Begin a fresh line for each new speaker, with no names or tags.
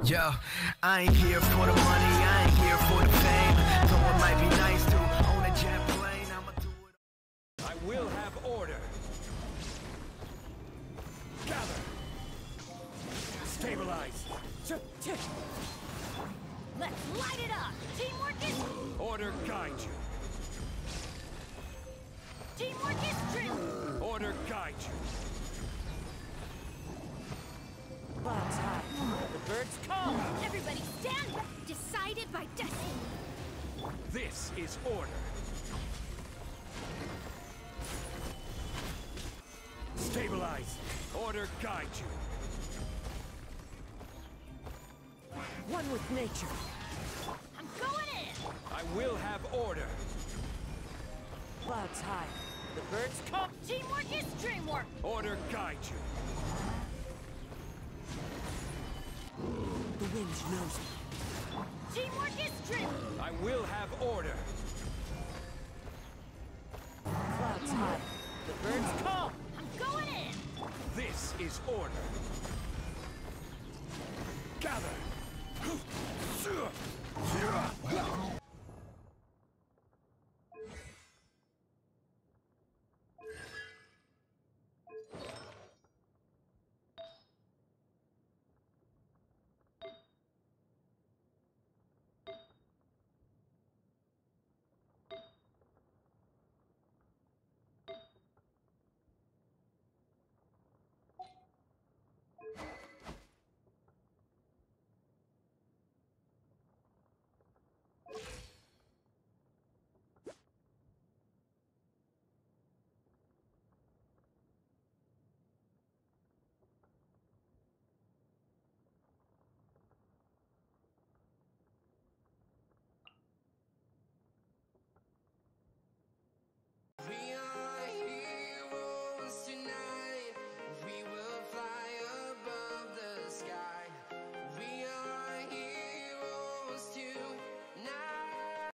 Yo, I ain't here for the money, I ain't here for the fame. Though it might be nice to own a jet plane, I'ma do it.
I will have order. Gather. Stabilize.
Let's light it up! Teamwork is...
Order guide you.
Teamwork is true!
Order guide you.
Clouds high. The birds call.
Everybody stand back! Decided by destiny!
This is order. Stabilize. Order guide you.
One with nature.
I'm going in!
I will have order.
Clouds high. The birds call.
Teamwork is dreamwork!
Order guide you.
The wind knows me.
Teamwork is dream!
I will have order.
Clouds high. The birds call.
I'm going in!
This is order. Gather.